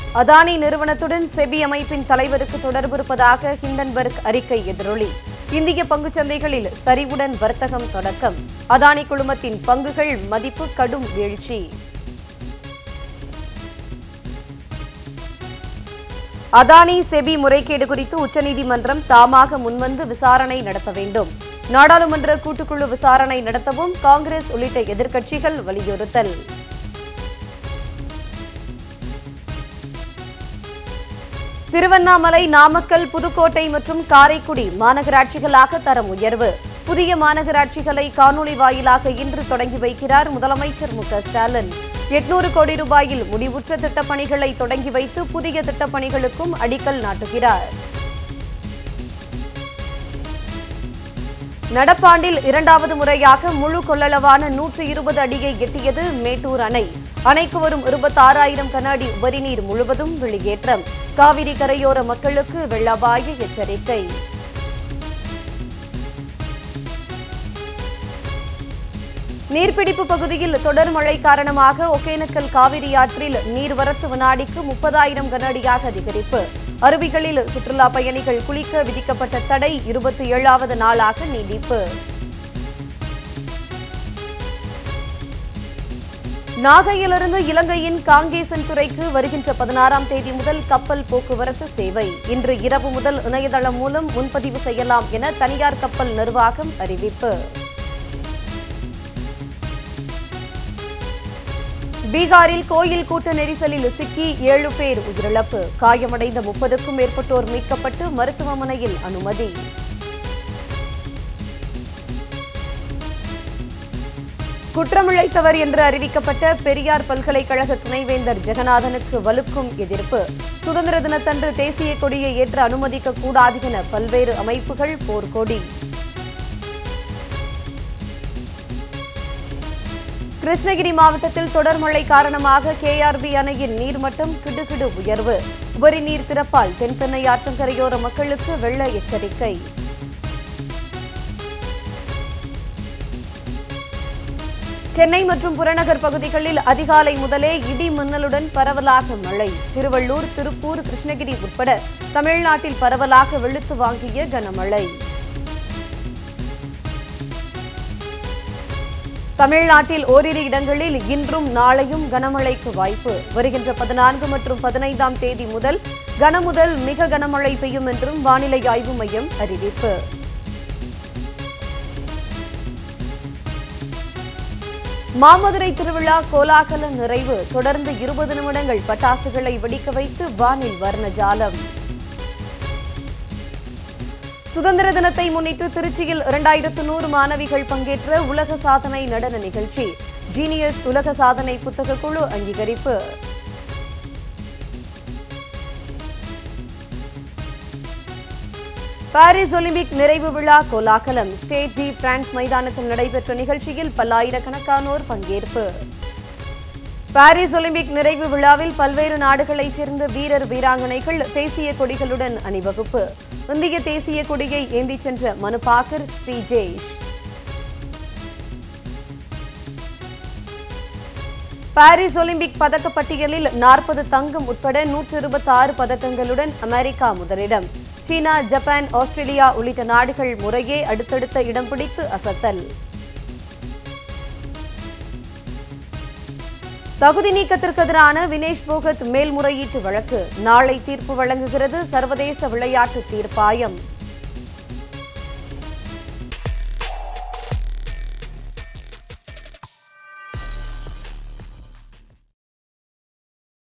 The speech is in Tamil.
அதானி நிறுவனத்துடன் செபி அமைப்பின் தலைவருக்கு தொடர்பு இருப்பதாக ஹிண்டன்பர்க் அறிக்கை எதிரொலி. இந்திய பங்குச்சந்தைகளில் சரிவுடன் வர்த்தகம் தொடக்கம். அதானி குழுமத்தின் பங்குகள் மதிப்பு கடும் வீழ்ச்சி. அதானி செபி முறைகேடு குறித்து உச்சநீதிமன்றம் தாமாக முன்வந்து விசாரணை நடத்த வேண்டும். நாடாளுமன்ற கூட்டுக்குழு விசாரணை நடத்தவும் காங்கிரஸ் உள்ளிட்ட எதிர்க்கட்சிகள் வலியுறுத்தல். திருவண்ணாமலை, நாமக்கல், புதுக்கோட்டை மற்றும் காரைக்குடி மாநகராட்சிகளாக தரம் உயர்வு. புதிய மாநகராட்சிகளை காணொலி வாயிலாக இன்று தொடங்கி வைக்கிறார் முதலமைச்சர் மு.க.ஸ்டாலின். 800 கோடி ரூபாயில் முடிவுற்ற திட்டப்பணிகளை தொடங்கி வைத்து புதிய திட்டப்பணிகளுக்கும் அடிக்கல் நாட்டுகிறார். நடப்பாண்டில் இரண்டாவது முறையாக முழு கொள்ளளவான 120 அடியை எட்டியது மேட்டூர் அணை. அணைக்கு வரும் 26,000 கன அடி உபரிநீர் முழுவதும் வெளியேற்றம். காவிரி கரையோர மக்களுக்கு வெள்ள அபாய எச்சரிக்கை. நீர்பிடிப்பு பகுதியில் தொடர் மழை காரணமாக ஒகேனக்கல் காவிரி ஆற்றில் நீர்வரத்து வினாடிக்கு 30,000 கன அடியாக அதிகரிப்பு. அருவிகளில் சுற்றுலா பயணிகள் குளிக்க விதிக்கப்பட்ட தடை 27வது நாளாக நீடிப்பு. நாகையிலிருந்து இலங்கையின் காங்கேசன் துறைக்கு வருகின்ற 16ஆம் தேதி முதல் கப்பல் போக்குவரத்து சேவை. இன்று இரவு முதல் இணையதளம் மூலம் முன்பதிவு செய்யலாம் என தனியார் கப்பல் நிர்வாகம் அறிவிப்பு. பீகாரில் கோயில் கூட்ட நெரிசலில் சிக்கி 7 பேர் உயிரிழப்பு. காயமடைந்த 30க்கும் மேற்பட்டோர் மீட்கப்பட்டு மருத்துவமனையில் அனுமதி. குற்றமிழைத்தவர் என்று அறிவிக்கப்பட்ட பெரியார் பல்கலைக்கழக துணைவேந்தர் ஜெகநாதனுக்கு வலுக்கும் எதிர்ப்பு. சுதந்திர தினத்தன்று தேசிய கொடியை ஏற்ற அனுமதிக்க கூடாது என பல்வேறு அமைப்புகள் போர்க்கொடி. கிருஷ்ணகிரி மாவட்டத்தில் தொடர் மழை காரணமாக கேஆர்பி அணையின் நீர்மட்டம் கிடுகிடு உயர்வு. உபரி நீர் திறப்பால் தென்பெண்ணை ஆற்றங்கரையோர மக்களுக்கு வெள்ள எச்சரிக்கை. சென்னை மற்றும் புறநகர் பகுதிகளில் அதிகாலை முதலே இடி மின்னலுடன் பரவலாக மழை. திருவள்ளூர், திருப்பூர், கிருஷ்ணகிரி உட்பட தமிழ்நாட்டில் பரவலாக வெளுத்து வாங்கிய கனமழை. தமிழ்நாட்டில் ஓரிரு இடங்களில் இன்றும் நாளையும் கனமழைக்கு வாய்ப்பு. வருகின்ற 14 மற்றும் 15ஆம் தேதி முதல் கனமுதல் மிக கனமழை பெய்யும் என்றும் வானிலை ஆய்வு மையம் அறிவிப்பு. மாமதுரை திருவிழா கோலாகல நிறைவு. தொடர்ந்து 20 நிமிடங்கள் பட்டாசுகளை வெடிக்க வைத்து வானில் வர்ணஜாலம். சுதந்திர தினத்தை முன்னிட்டு திருச்சியில் 2100 மாணவிகள் பங்கேற்ற உலக சாதனை நடன நிகழ்ச்சி. ஜீனியஸ் உலக சாதனை புத்தக குழு அங்கீகரிப்பு. பாரிஸ் ஒலிம்பிக் நிறைவு விழா கோலாகலம். ஸ்டேட் டி பிரான்ஸ் மைதானத்தில் நடைபெற்ற நிகழ்ச்சியில் பல்லாயிரக்கணக்கானோர் பங்கேற்பு. பாரிஸ் ஒலிம்பிக் நிறைவு விழாவில் பல்வேறு நாடுகளைச் சேர்ந்த வீரர் வீராங்கனைகள் தேசிய கொடிகளுடன் அணிவகுப்பு. இந்திய தேசிய கொடியை ஏந்திச் சென்ற மனுபாக்கர், ஸ்ரீஜேஷ். பாரிஸ் ஒலிம்பிக் பதக்கப்பட்டியலில் 40 தங்கம் உட்பட 126 பதக்கங்களுடன் அமெரிக்கா முதலிடம். சீனா, ஜப்பான், ஆஸ்திரேலியா உள்ளிட்ட நாடுகள் முறையே அடுத்தடுத்த இடம் பிடித்து அசத்தல். தகுதி நீக்கத்திற்கு எதிரான வினேஷ் போகத் மேல்முறையீட்டு வழக்கு. நாளை தீர்ப்பு வழங்குகிறது சர்வதேச விளையாட்டு தீர்ப்பாயம்.